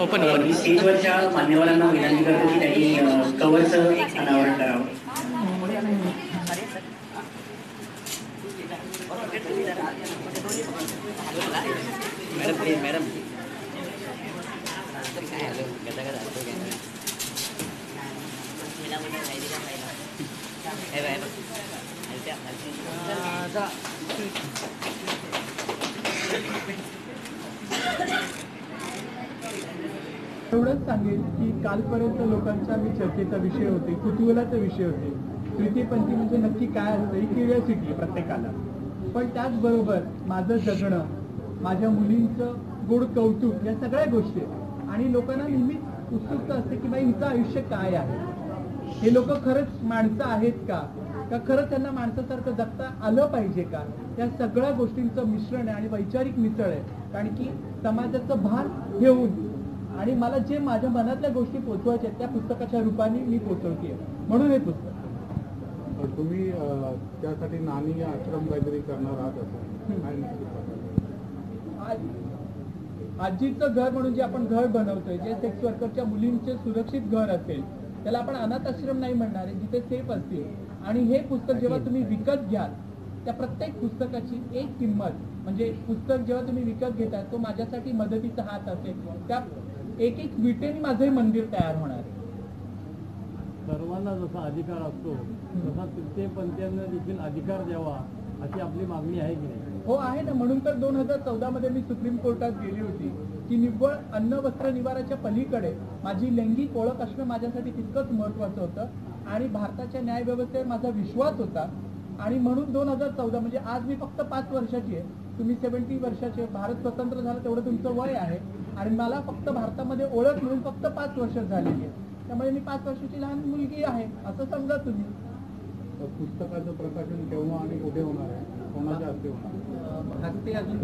मी स्टेजवरच्या मान्यवरांना विनंती करतो की त्यांनी कवरचं अनावरण करावं. Madam please madam. एवढंच सांगेल की कालपर्यंत लोकांचा मी चर्चेचा विषय होते, कुतूहलाचा विषय होते. तृतीयपंथी म्हणजे नक्की काय असतं ही क्युरिओसिटी प्रत्येकाला. पण त्याचबरोबर माझं जगणं, माझ्या मुलींचं गोड कौतुक, या सगळ्या गोष्टी आहेत. आणि लोकांना नेहमीच उत्सुकता असते की बाई हिचं आयुष्य काय आहे, हे लोक खरंच माणसं आहेत का खरंच त्यांना माणसासारखं जगता आलं पाहिजे का, या सगळ्या गोष्टींचं मिश्रण आहे आणि वैचारिक मिसळ आहे. कारण की समाजाचं भान घेऊन आणि मला जे माझ्या मनातल्या गोष्टी पोचवायच्या आहेत त्या पुस्तकाच्या रूपाने मी पोचवते, म्हणून हे पुस्तक. तुम्ही त्यासाठी नानी आश्रम काहीतरी करणार आहात आजीचं घर म्हणून जे आपण घर बनवतोय, जे सेक्स वर्करच्या मुलींचे सुरक्षित घर असेल त्याला आपण अनाथ आश्रम नाही म्हणणार आहे, जिथे सेफ असतील. आणि हे पुस्तक जेव्हा तुम्ही विकत घ्याल त्या प्रत्येक पुस्तकाची एक किंमत, म्हणजे पुस्तक जेव्हा तुम्ही विकत घेता तो माझ्यासाठी मदतीचा हात असेल, त्या एक एक विटेने माझंही मंदिर तयार होणार आहे. सर्वांना जसा अधिकार असतो तसा तृतीयपंथीयांना देखील अधिकार द्यावा अशी आपली मागणी आहे की नाही? हो आहे ना. म्हणून तर 2014 मध्ये मी सुप्रीम कोर्टात गेली होती की निव्वळ अन्न वस्त्र निवाराच्या पलीकडे माझी लैंगिक ओळख असणं माझ्यासाठी तितकंच महत्वाचं होतं आणि भारताच्या न्यायव्यवस्थेवर माझा विश्वास होता. आणि म्हणून 2014 म्हणजे आज मी फक्त 5 वर्षाची आहे, तुम्ही 70 वर्षाचे. भारत स्वतंत्र झाला तेवढं तुमचं वय आहे आणि मला फक्त भारतामध्ये ओळख मिळून फक्त 5 वर्ष झालेली आहे. त्यामुळे मी 5 वर्षाची लहान मुलगी आहे असं समजा तुम्ही. पुस्तकाचं प्रकाशन केव्हा आणि कुठे होणार आहे, कोणाच्या हस्ते होणार? हस्ते अजून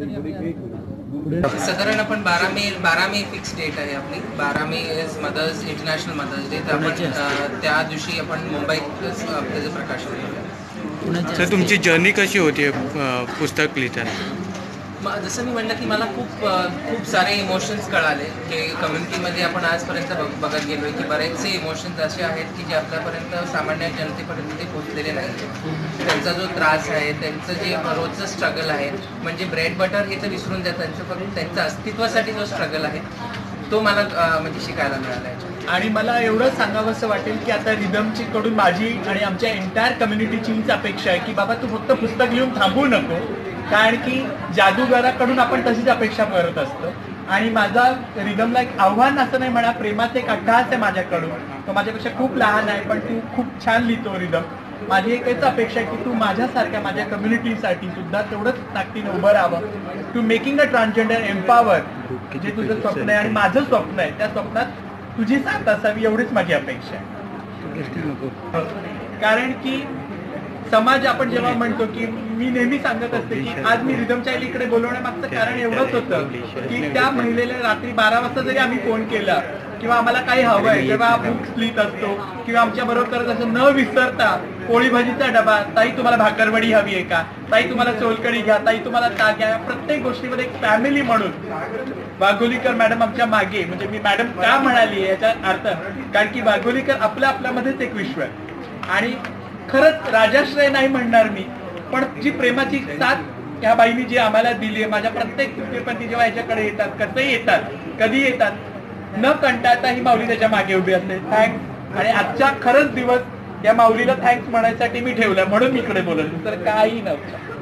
तरी साधारण आपण 12 मे फिक्स डेट आहे आपली. 12 May is mothers international mothers day. तर आपण त्या दिवशी आपण मुंबईत त्याचं प्रकाशन करूया. सर तुमची जर्नी कशी होती पुस्तक लिहिताना? जसं मी म्हणलं की मला खूप सारे इमोशन्स कळाले की कम्युनिटीमध्ये आपण आजपर्यंत बघत गेलो आहे की बरेचसे इमोशन्स असे आहेत की जे आपल्यापर्यंत सामान्य जनतेपर्यंत ते पोहोचलेले नाही. त्यांचा जो त्रास आहे, त्यांचं जे रोजचं स्ट्रगल आहे, म्हणजे ब्रेड बटर हे तर विसरून द्या, त्यांच्या अस्तित्वासाठी जो स्ट्रगल आहे तो मला म्हणजे शिकायला मिळाला आहे. आणि मला एवढंच सांगावंसं वाटेल की आता रिदमची कडून माझी आणि आमच्या एंटायर कम्युनिटीची हीच अपेक्षा आहे की बाबा तू फक्त पुस्तक लिहून थांबू नको, कारण की जादूगाराकडून आपण तशीच अपेक्षा करत असतो. आणि माझा रिदमला एक आव्हान असं नाही म्हणा, प्रेमाचा एक अट्टहास आहे माझ्याकडून. तो माझ्यापेक्षा खूप लहान आहे पण तू खूप छान लिहितो रिदम. माझी एकच अपेक्षा आहे की तू माझ्यासारख्या माझ्या कम्युनिटीसाठी सुद्धा तेवढंच ताकदीने उभं राहावं. To making a transgender empower, जे तुझं स्वप्न आहे आणि माझं स्वप्न आहे, त्या स्वप्नात तुझी साथ असावी एवढीच माझी अपेक्षा आहे. कारण की समाज आपण जेव्हा म्हणतो की मी नेहमी सांगत असते की आज मी रिदमच्या इकडे बोलवण्यामागचं कारण एवढंच होतं की त्या महिलेला रात्री 12 वाजता जरी आम्ही फोन केला किंवा आम्हाला काही हवंय, जेव्हा बुक्स लिहित असतो किंवा आमच्या बरोबर करत असतो, न विसरता पोळी भाजीचा डबा, ताई तुम्हाला भाकरवडी हवी आहे का, ताई तुम्हाला सोलकढी घ्या, ताई तुम्हाला ताक घ्या, प्रत्येक गोष्टीमध्ये एक फॅमिली म्हणून वाघोलीकर मॅडम आमच्या मागे. म्हणजे मी मॅडम का म्हणाली याचा अर्थ कारण की वाघोलीकर आपल्यामध्येच एक विश्व आहे. आणि खरंच राजाश्रय नाही म्हणणार मी, पण जी प्रेमाची साथ या बाईनी जी आम्हाला दिली आहे, माझ्या प्रत्येक तृतीयपंथी जेव्हा याच्याकडे येतात, कसंही येतात, कधी येतात, न कंटाळता ही माऊली त्याच्या मागे उभी असते. थँक्स. आणि आजच्या खरंच दिवस या माऊलीला थँक्स म्हणायसाठी मी ठेवलं, म्हणून मी इकडे बोलत, तर काही नव्हतं.